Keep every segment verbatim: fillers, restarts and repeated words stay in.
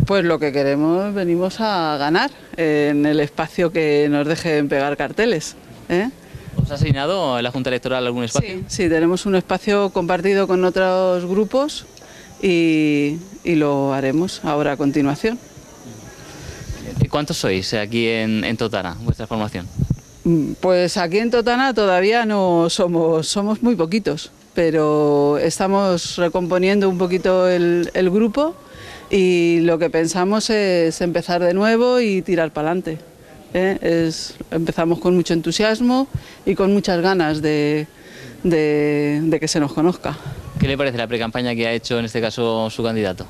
Pues lo que queremos, venimos a ganar eh, en el espacio que nos dejen pegar carteles, ¿eh? ¿Os ha asignado la Junta Electoral algún espacio? Sí, sí, tenemos un espacio compartido con otros grupos y, y lo haremos ahora a continuación. ¿Cuántos sois aquí en, en Totana, vuestra formación? Pues aquí en Totana todavía no somos, somos muy poquitos, pero estamos recomponiendo un poquito el, el grupo y lo que pensamos es empezar de nuevo y tirar para adelante. ¿eh? Es, empezamos con mucho entusiasmo y con muchas ganas de, de, de que se nos conozca. ¿Qué le parece la precampaña que ha hecho en este caso su candidato?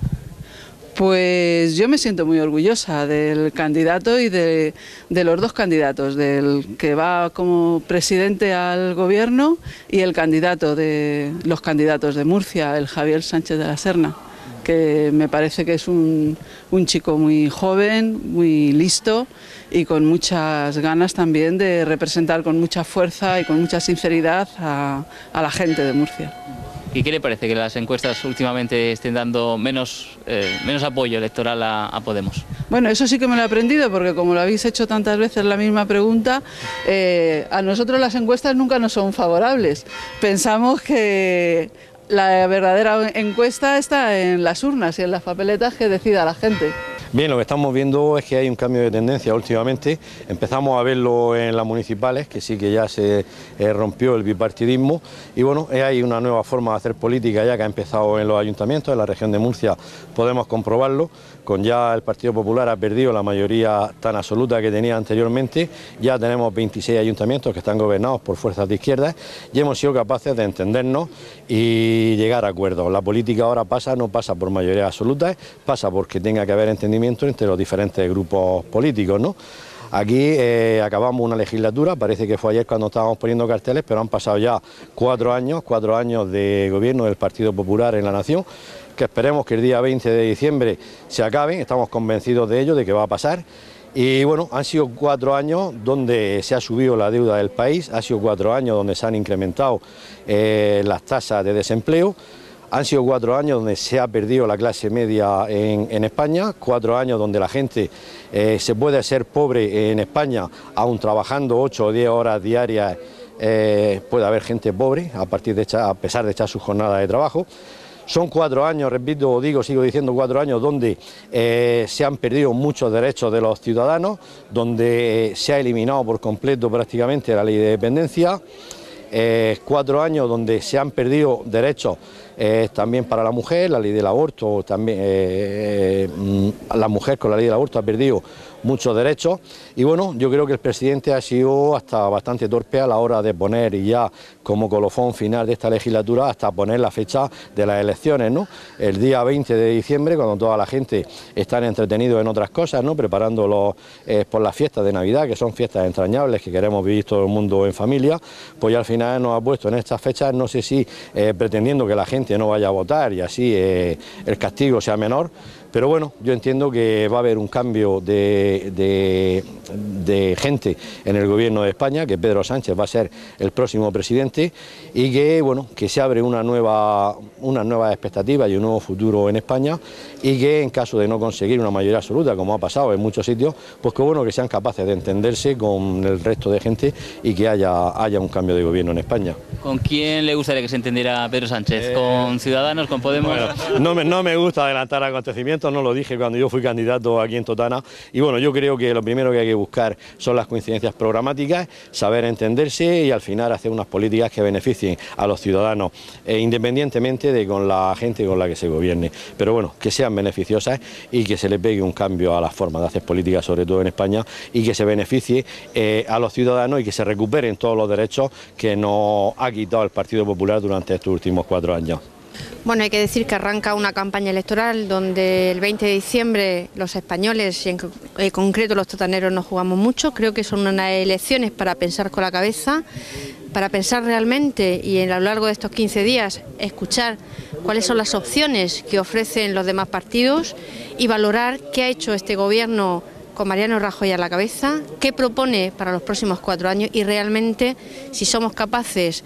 Pues yo me siento muy orgullosa del candidato y de, de los dos candidatos, del que va como presidente al gobierno y el candidato de los candidatos de Murcia, el Javier Sánchez de la Serna, que me parece que es un, un chico muy joven, muy listo y con muchas ganas también de representar con mucha fuerza y con mucha sinceridad a, a la gente de Murcia. ¿Y qué le parece que las encuestas últimamente estén dando menos, eh, menos apoyo electoral a, a Podemos? Bueno, eso sí que me lo he aprendido porque como lo habéis hecho tantas veces la misma pregunta, eh, a nosotros las encuestas nunca nos son favorables. Pensamos que la verdadera encuesta está en las urnas y en las papeletas que decida la gente. Bien, lo que estamos viendo es que hay un cambio de tendencia últimamente. Empezamos a verlo en las municipales, que sí que ya se eh, rompió el bipartidismo, y bueno, hay una nueva forma de hacer política ya que ha empezado en los ayuntamientos. En la región de Murcia podemos comprobarlo, con ya el Partido Popular ha perdido la mayoría tan absoluta que tenía anteriormente. Ya tenemos veintiséis ayuntamientos que están gobernados por fuerzas de izquierda y hemos sido capaces de entendernos y llegar a acuerdos. La política ahora pasa, no pasa por mayoría absoluta, pasa porque tenga que haber entendimiento entre los diferentes grupos políticos, ¿no? Aquí eh, acabamos una legislatura, parece que fue ayer cuando estábamos poniendo carteles, pero han pasado ya cuatro años, cuatro años de gobierno del Partido Popular en la nación, que esperemos que el día veinte de diciembre se acaben, estamos convencidos de ello, de que va a pasar. Y bueno, han sido cuatro años donde se ha subido la deuda del país, han sido cuatro años donde se han incrementado eh, las tasas de desempleo. Han sido cuatro años donde se ha perdido la clase media en, en España, cuatro años donde la gente eh, se puede ser pobre en España, aun trabajando ocho o diez horas diarias, eh, puede haber gente pobre a, partir de echar, a pesar de echar su jornada de trabajo. Son cuatro años, repito, digo, sigo diciendo cuatro años donde eh, se han perdido muchos derechos de los ciudadanos, donde eh, se ha eliminado por completo prácticamente la ley de dependencia. Eh, cuatro años donde se han perdido derechos eh, también para la mujer, la ley del aborto, también eh, eh, la mujer con la ley del aborto ha perdido muchos derechos y bueno, yo creo que el presidente ha sido hasta bastante torpe a la hora de poner y ya como colofón final de esta legislatura hasta poner la fecha de las elecciones, ¿no? El día veinte de diciembre, cuando toda la gente está entretenidos en otras cosas, ¿no? Preparándolos eh, por las fiestas de Navidad, que son fiestas entrañables que queremos vivir todo el mundo en familia, pues ya al final nos ha puesto en estas fechas, no sé si eh, pretendiendo que la gente no vaya a votar y así eh, el castigo sea menor. Pero bueno, yo entiendo que va a haber un cambio de, de, de gente en el gobierno de España, que Pedro Sánchez va a ser el próximo presidente y que bueno, que se abre una nueva, unas nuevas expectativas y un nuevo futuro en España y que en caso de no conseguir una mayoría absoluta, como ha pasado en muchos sitios, pues que bueno, que sean capaces de entenderse con el resto de gente y que haya, haya un cambio de gobierno en España. ¿Con quién le gustaría que se entendiera Pedro Sánchez? Eh, ¿Con Ciudadanos, con Podemos? Bueno, no me, no me gusta adelantar acontecimientos, no lo dije cuando yo fui candidato aquí en Totana y bueno, yo creo que lo primero que hay que buscar son las coincidencias programáticas, saber entenderse y al final hacer unas políticas que beneficien a los ciudadanos eh, independientemente de con la gente con la que se gobierne, pero bueno, que sean beneficiosas y que se le pegue un cambio a la forma de hacer política, sobre todo en España, y que se beneficie eh, a los ciudadanos y que se recuperen todos los derechos que nos ha quitado el Partido Popular durante estos últimos cuatro años. Bueno, hay que decir que arranca una campaña electoral donde el veinte de diciembre los españoles y en concreto los totaneros nos jugamos mucho. Creo que son unas elecciones para pensar con la cabeza, para pensar realmente y a lo largo de estos quince días escuchar cuáles son las opciones que ofrecen los demás partidos y valorar qué ha hecho este gobierno con Mariano Rajoy a la cabeza, qué propone para los próximos cuatro años y realmente si somos capaces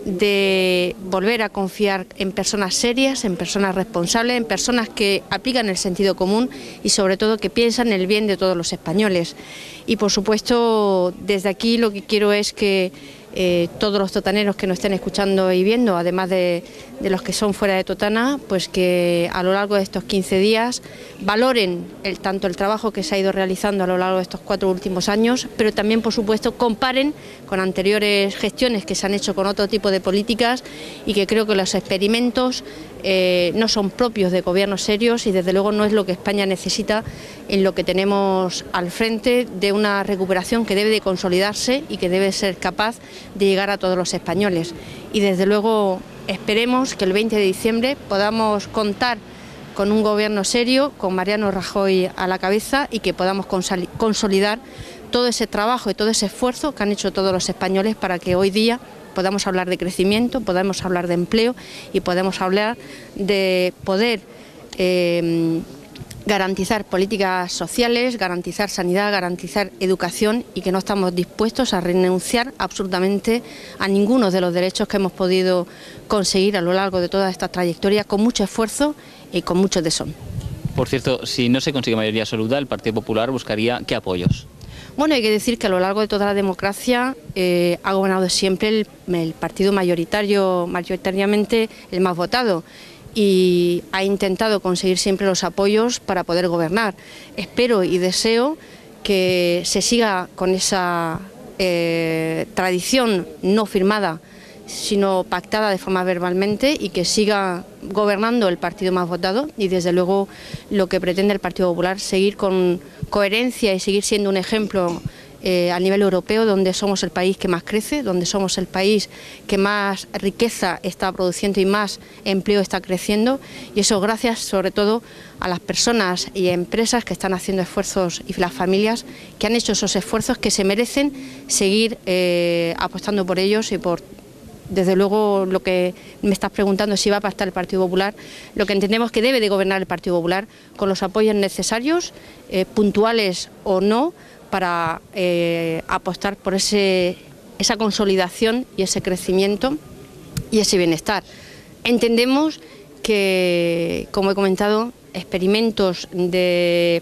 de volver a confiar en personas serias, en personas responsables, en personas que aplican el sentido común y sobre todo que piensan en el bien de todos los españoles. Y por supuesto, desde aquí lo que quiero es que eh, todos los totaneros que nos estén escuchando y viendo, además de, de los que son fuera de Totana, pues que a lo largo de estos quince días valoren el, tanto el trabajo que se ha ido realizando a lo largo de estos cuatro últimos años, pero también, por supuesto, comparen con anteriores gestiones que se han hecho con otro tipo de políticas y que creo que los experimentos eh, no son propios de gobiernos serios y desde luego no es lo que España necesita en lo que tenemos al frente de una recuperación que debe de consolidarse y que debe ser capaz de llegar a todos los españoles. Y desde luego esperemos que el veinte de diciembre podamos contar con un gobierno serio, con Mariano Rajoy a la cabeza y que podamos consolidar todo ese trabajo y todo ese esfuerzo que han hecho todos los españoles para que hoy día podamos hablar de crecimiento, podamos hablar de empleo y podamos hablar de poder eh, garantizar políticas sociales, garantizar sanidad, garantizar educación y que no estamos dispuestos a renunciar absolutamente a ninguno de los derechos que hemos podido conseguir a lo largo de toda esta trayectoria con mucho esfuerzo y con mucho tesón. Por cierto, si no se consigue mayoría absoluta, el Partido Popular buscaría ¿qué apoyos? Bueno, hay que decir que a lo largo de toda la democracia eh, ha gobernado siempre el, el partido mayoritario, mayoritariamente el más votado, y ha intentado conseguir siempre los apoyos para poder gobernar. Espero y deseo que se siga con esa eh, tradición no firmada, sino pactada de forma verbalmente y que siga gobernando el partido más votado y desde luego lo que pretende el Partido Popular, seguir con coherencia y seguir siendo un ejemplo eh, a nivel europeo, donde somos el país que más crece, donde somos el país que más riqueza está produciendo y más empleo está creciendo, y eso gracias sobre todo a las personas y empresas que están haciendo esfuerzos y las familias que han hecho esos esfuerzos que se merecen seguir eh, apostando por ellos y por... Desde luego, lo que me estás preguntando, si va a pactar el Partido Popular, lo que entendemos que debe de gobernar el Partido Popular con los apoyos necesarios, eh, puntuales o no, para eh, apostar por ese, esa consolidación y ese crecimiento y ese bienestar. Entendemos que, como he comentado, experimentos de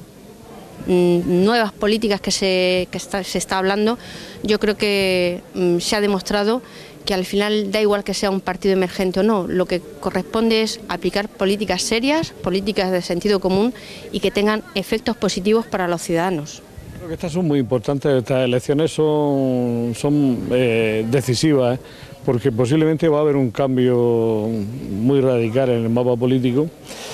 mm, nuevas políticas que, se, que está, se está hablando, yo creo que mm, se ha demostrado que al final da igual que sea un partido emergente o no, lo que corresponde es aplicar políticas serias, políticas de sentido común y que tengan efectos positivos para los ciudadanos. Creo que estas son muy importantes, estas elecciones son, son eh, decisivas, ¿eh? Porque posiblemente va a haber un cambio muy radical en el mapa político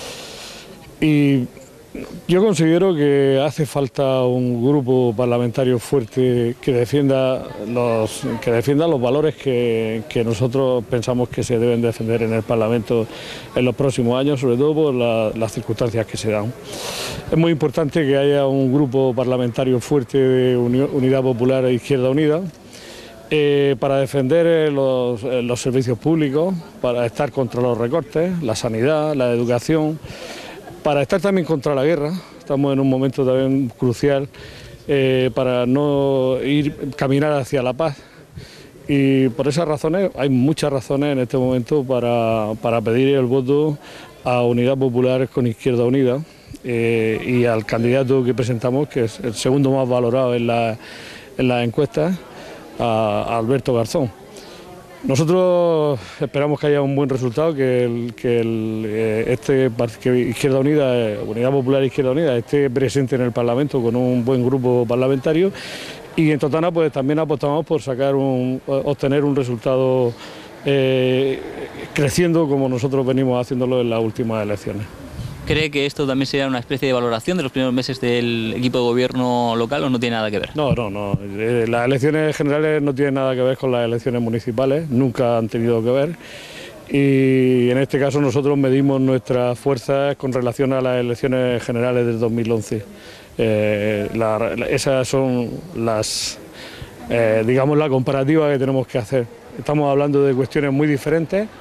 y yo considero que hace falta un grupo parlamentario fuerte que defienda los, que defienda los valores que, que nosotros pensamos que se deben defender en el Parlamento en los próximos años, sobre todo por la, las circunstancias que se dan. Es muy importante que haya un grupo parlamentario fuerte de Unidad Popular e Izquierda Unida, eh, para defender los, los servicios públicos, para estar contra los recortes, la sanidad, la educación, para estar también contra la guerra. Estamos en un momento también crucial eh, para no ir caminar hacia la paz y por esas razones hay muchas razones en este momento para, para pedir el voto a Unidad Popular con Izquierda Unida eh, y al candidato que presentamos, que es el segundo más valorado en la, en las encuestas, a, a Alberto Garzón. Nosotros esperamos que haya un buen resultado, que, el, que el, eh, este que Izquierda Unida, eh, Unidad Popular e Izquierda Unida esté presente en el Parlamento con un buen grupo parlamentario, y en Totana pues también apostamos por sacar un, obtener un resultado eh, creciendo como nosotros venimos haciéndolo en las últimas elecciones. ¿Cree que esto también sería una especie de valoración de los primeros meses del equipo de gobierno local o no tiene nada que ver? No, no, no. Las elecciones generales no tienen nada que ver con las elecciones municipales, nunca han tenido que ver. Y en este caso nosotros medimos nuestras fuerzas con relación a las elecciones generales del dos mil once. Eh, la, esas son las, eh, digamos, la comparativa que tenemos que hacer. Estamos hablando de cuestiones muy diferentes.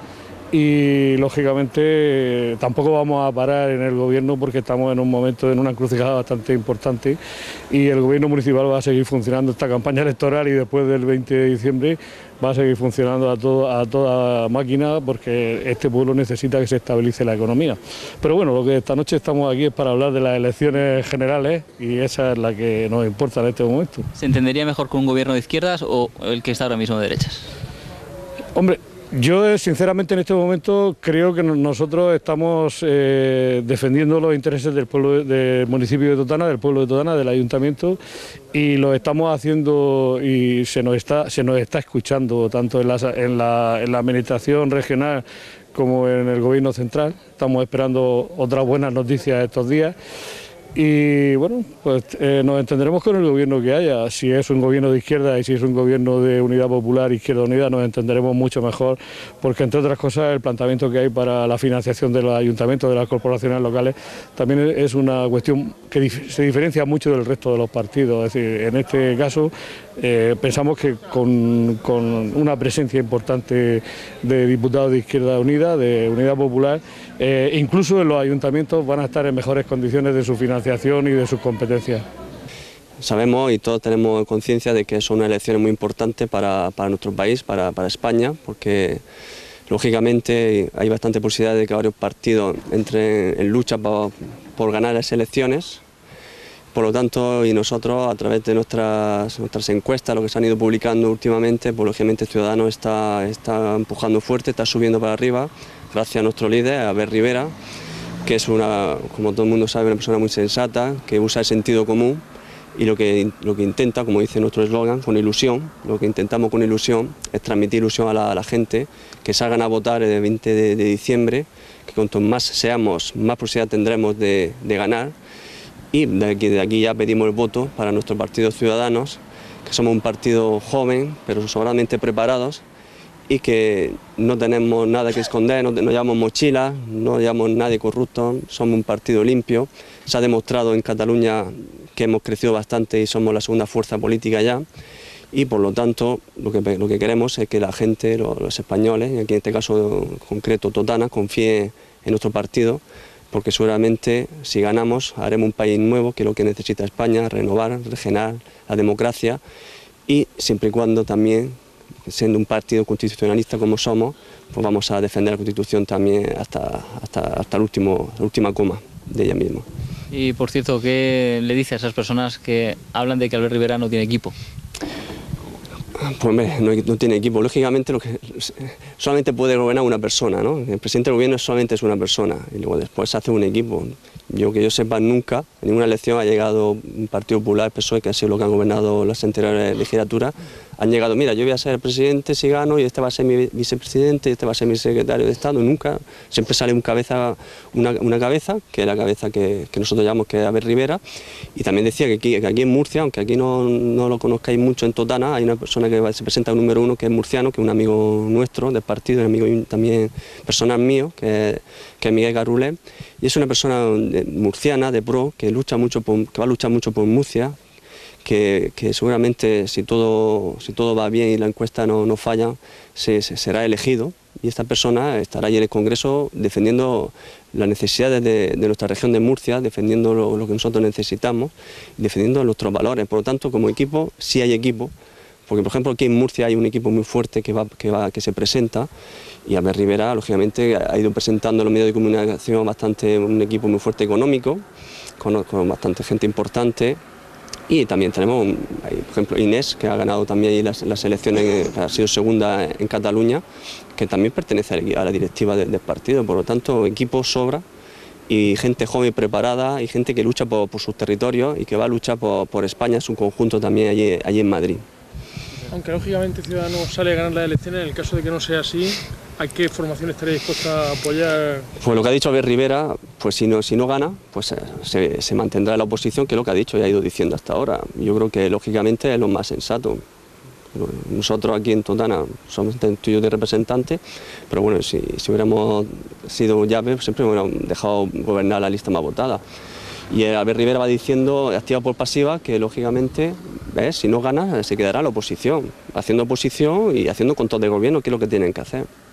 y lógicamente tampoco vamos a parar en el gobierno porque estamos en un momento, en una encrucijada bastante importante y el gobierno municipal va a seguir funcionando esta campaña electoral y después del veinte de diciembre va a seguir funcionando a, todo, a toda máquina porque este pueblo necesita que se estabilice la economía. Pero bueno, lo que esta noche estamos aquí es para hablar de las elecciones generales y esa es la que nos importa en este momento. ¿Se entendería mejor con un gobierno de izquierdas o el que está ahora mismo de derechas? Hombre, yo sinceramente en este momento creo que nosotros estamos eh, defendiendo los intereses del pueblo del municipio de Totana, del pueblo de Totana, del ayuntamiento y lo estamos haciendo y se nos está, se nos está escuchando tanto en la, en la, en la administración regional como en el gobierno central. Estamos esperando otras buenas noticias estos días. Y bueno, pues eh, nos entenderemos con el gobierno que haya. Si es un gobierno de izquierda y si es un gobierno de Unidad Popular, Izquierda Unida, nos entenderemos mucho mejor, porque entre otras cosas el planteamiento que hay para la financiación de los ayuntamientos, de las corporaciones locales, también es una cuestión que dif- se diferencia mucho del resto de los partidos. Es decir, en este caso eh, pensamos que con, con una presencia importante de diputados de Izquierda Unida, de Unidad Popular, eh, incluso en los ayuntamientos van a estar en mejores condiciones de su financiación y de sus competencias. Sabemos y todos tenemos conciencia de que son unas elecciones muy importantes para, para nuestro país, para, para España, porque lógicamente hay bastante posibilidad de que varios partidos entren en lucha por, por ganar las elecciones. Por lo tanto, y nosotros a través de nuestras, nuestras encuestas, lo que se han ido publicando últimamente, pues lógicamente Ciudadanos está, está empujando fuerte, está subiendo para arriba, gracias a nuestro líder, a Albert Rivera, que es una, como todo el mundo sabe, una persona muy sensata, que usa el sentido común y lo que, lo que intenta, como dice nuestro eslogan, con ilusión, lo que intentamos con ilusión es transmitir ilusión a la, a la gente, que salgan a votar el veinte de diciembre, que cuanto más seamos, más posibilidad tendremos de, de ganar y de aquí, de aquí ya pedimos el voto para nuestro partido Ciudadanos, que somos un partido joven, pero sobradamente preparados, y que no tenemos nada que esconder, no, no llevamos mochilas, no llevamos nadie corrupto, somos un partido limpio. Se ha demostrado en Cataluña que hemos crecido bastante y somos la segunda fuerza política ya, y por lo tanto lo que, lo que queremos es que la gente, los, los españoles, y aquí en este caso concreto Totana, confíe en nuestro partido, porque seguramente si ganamos haremos un país nuevo, que es lo que necesita España, renovar, regenerar la democracia, y siempre y cuando también, siendo un partido constitucionalista como somos, pues vamos a defender la Constitución también hasta, hasta, hasta el último, la última coma de ella misma. Y por cierto, ¿qué le dice a esas personas que hablan de que Albert Rivera no tiene equipo? Pues hombre, no, no tiene equipo. Lógicamente lo que, solamente puede gobernar una persona, ¿no? El presidente del gobierno solamente es una persona y luego después se hace un equipo. Yo que yo sepa, nunca en ninguna elección ha llegado un Partido Popular, P S O E, que ha sido lo que han gobernado las anteriores legislaturas, han llegado, mira, yo voy a ser el presidente si gano y este va a ser mi vicepresidente y este va a ser mi secretario de Estado. Nunca, siempre sale un cabeza, una, una cabeza, que es la cabeza que, que nosotros llamamos que es Albert Rivera, y también decía que aquí, que aquí en Murcia, aunque aquí no, no lo conozcáis mucho en Totana, hay una persona que se presenta un número uno que es murciano, que es un amigo nuestro del partido, un amigo también personal mío, que, que es Miguel Garrulé, y es una persona de, murciana, de pro, que lucha mucho por, que va a luchar mucho por Murcia, que, que seguramente si todo, si todo va bien y la encuesta no, no falla, se, se, será elegido, y esta persona estará allí en el Congreso defendiendo las necesidades de, de nuestra región de Murcia, defendiendo lo, lo que nosotros necesitamos, defendiendo nuestros valores. Por lo tanto, como equipo, sí hay equipo, porque por ejemplo aquí en Murcia hay un equipo muy fuerte que, va, que, va, que se presenta, y Albert Rivera, lógicamente, ha ido presentando en los medios de comunicación bastante, un equipo muy fuerte económico, con, con bastante gente importante. Y también tenemos, hay, por ejemplo, Inés, que ha ganado también ahí las, las elecciones, que ha sido segunda en Cataluña, que también pertenece a la directiva de, del partido. Por lo tanto, equipo sobra y gente joven preparada y gente que lucha por, por sus territorios y que va a luchar por, por España en su conjunto también allí, allí en Madrid. Aunque lógicamente Ciudadanos sale a ganar las elecciones, en el caso de que no sea así, ¿a qué formación estaría dispuesta a apoyar? Pues lo que ha dicho Albert Rivera, pues si no, si no gana, pues se, se mantendrá en la oposición, que es lo que ha dicho y ha ido diciendo hasta ahora. Yo creo que lógicamente es lo más sensato. Nosotros aquí en Totana somos estudios de representantes, pero bueno, si, si hubiéramos sido llave, pues siempre hubiéramos dejado gobernar la lista más votada. Y Albert Rivera va diciendo, activa por pasiva, que lógicamente, ¿ves? Si no gana, se quedará la oposición, haciendo oposición y haciendo control de gobierno, que es lo que tienen que hacer.